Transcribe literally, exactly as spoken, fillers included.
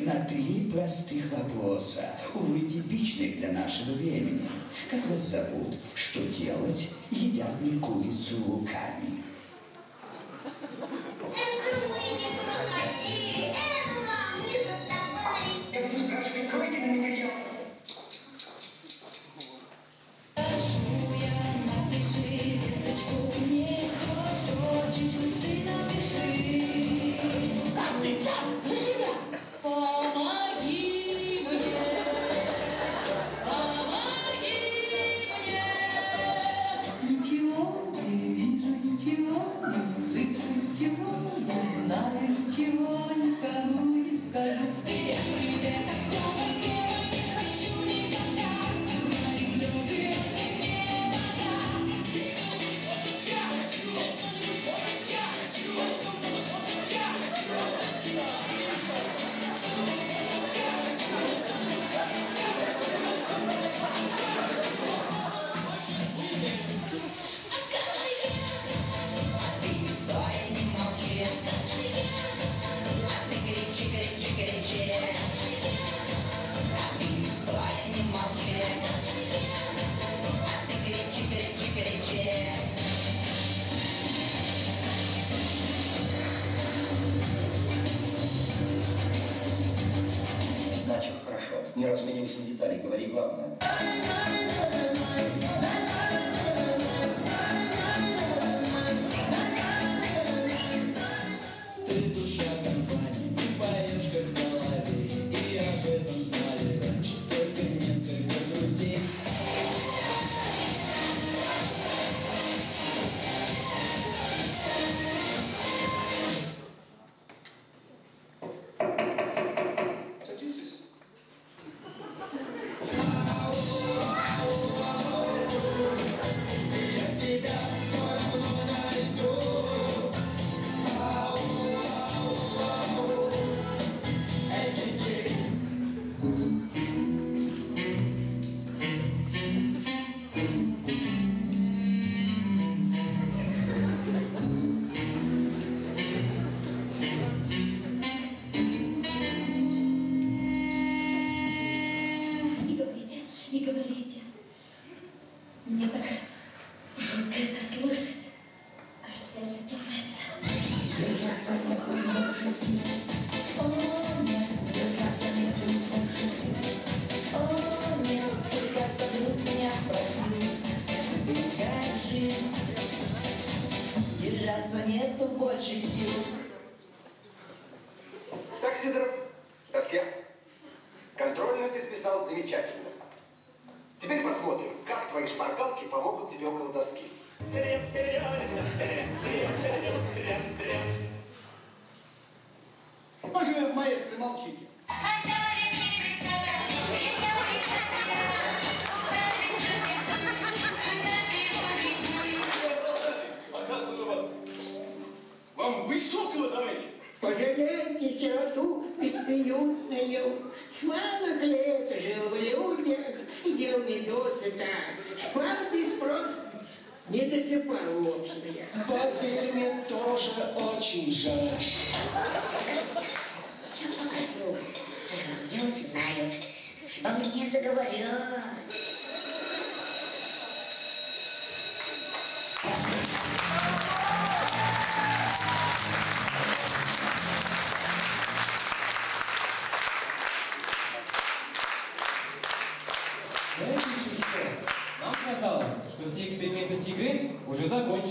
на три простых вопроса, увы, типичных для нашего времени. Как вас зовут? Что делать? Едят ли курицу руками? Ничего никому не скажу. Я тебе такого дела не хочу никогда. Мои слезы мне вода. Я хочу, я хочу, я хочу, Начал хорошо. Не разменились на детали, говори главное. Ты душа компании, ты поешь как соловей, и об этом знали раньше только несколько друзей. Садитесь. Я тебя все равно найду. Не говорите, не говорите. Мне так жутко это слушать. Аж сердце дергается. Держаться нету больше сил. О, нет, держаться нету больше сил. О, нет, ты как-то вдруг меня спросил. Ты как жизнь? Держаться нету больше сил. Так, Сидоров, к доске. Контрольную ты списал замечательно. Теперь посмотрим, как твои шпаргалки помогут тебе около доски. Может, маэстро, молчите? Показываю вам высокого давления. Пожалейте сироту бесприютную, с малых лет жил в людях, ел недосыта, спал без спроса, не досыпал, в общем, я. Поверь, мне тоже очень жаль. Я покажу. Не узнают. Он мне заговорят. Знаете еще что? Нам казалось, что все эксперименты с игры уже закончены.